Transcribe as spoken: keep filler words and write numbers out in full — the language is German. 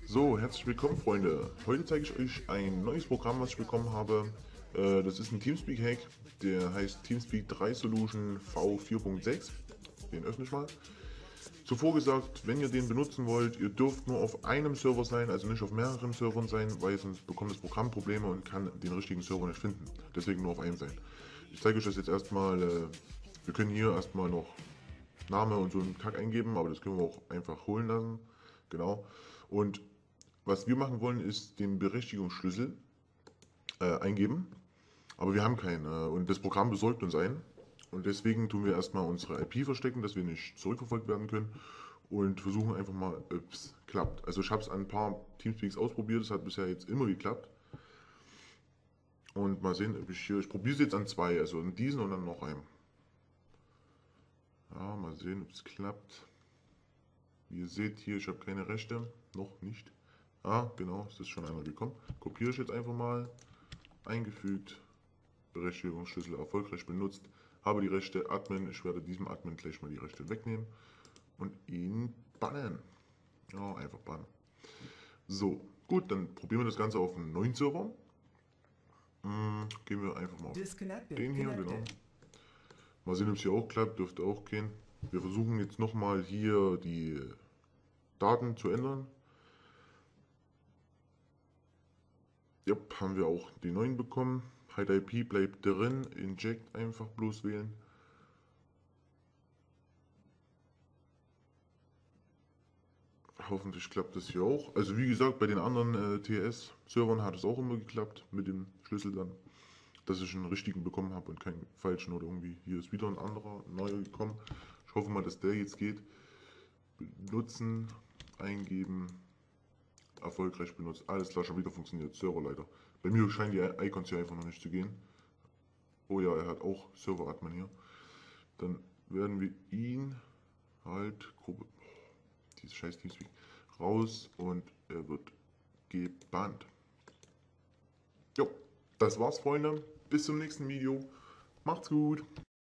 So, herzlich willkommen, Freunde. Heute zeige ich euch ein neues Programm, was ich bekommen habe. Äh, Das ist ein Teamspeak-Hack, der heißt Teamspeak drei Solution V vier Punkt sechs. Den öffne ich mal. Zuvor gesagt, wenn ihr den benutzen wollt, ihr dürft nur auf einem Server sein, also nicht auf mehreren Servern sein, weil sonst bekommt das Programm Probleme und kann den richtigen Server nicht finden. Deswegen nur auf einem sein. Ich zeige euch das jetzt erstmal. äh, Wir können hier erstmal noch Name und so einen Kack eingeben, aber das können wir auch einfach holen lassen. Genau. Und was wir machen wollen, ist den Berechtigungsschlüssel äh, eingeben, aber wir haben keinen äh, und das Programm besorgt uns einen. Und deswegen tun wir erstmal unsere I P verstecken, dass wir nicht zurückverfolgt werden können und versuchen einfach mal, ob es klappt. Also ich habe es an ein paar Teamspeaks ausprobiert, es hat bisher jetzt immer geklappt. Und mal sehen, ob ich hier, ich probiere es jetzt an zwei, also an diesen und dann noch einen. Ja, mal sehen, ob es klappt. Wie ihr seht hier, ich habe keine Rechte, noch nicht. Ah, genau, es ist schon einmal gekommen. Kopiere ich jetzt einfach mal, eingefügt, Berechtigungsschlüssel erfolgreich benutzt, habe die Rechte Admin, ich werde diesem Admin gleich mal die Rechte wegnehmen und ihn bannen. Ja, einfach bannen. So, gut, dann probieren wir das Ganze auf einen neuen Server. Hm, gehen wir einfach mal auf Disconnected. den hier, genau. Connected. Mal sehen, ob es hier auch klappt, dürfte auch gehen. Wir versuchen jetzt nochmal hier die Daten zu ändern. Ja, haben wir auch die neuen bekommen. Hide I P bleibt drin. Inject einfach bloß wählen. Hoffentlich klappt das hier auch. Also wie gesagt, bei den anderen äh, T S-Servern hat es auch immer geklappt mit dem Schlüssel dann, dass ich einen richtigen bekommen habe und keinen falschen oder irgendwie. Hier ist wieder ein anderer, neuer gekommen. Ich hoffe mal, dass der jetzt geht. Benutzen, eingeben, erfolgreich benutzt. Alles klar, schon wieder funktioniert. Serverleiter. Bei mir scheinen die Icons hier einfach noch nicht zu gehen. Oh ja, er hat auch Server-Admin hier. Dann werden wir ihn halt, Gruppe, dieses scheiß Teamspeak, raus und er wird gebannt. Jo, das war's, Freunde. Bis zum nächsten Video. Macht's gut.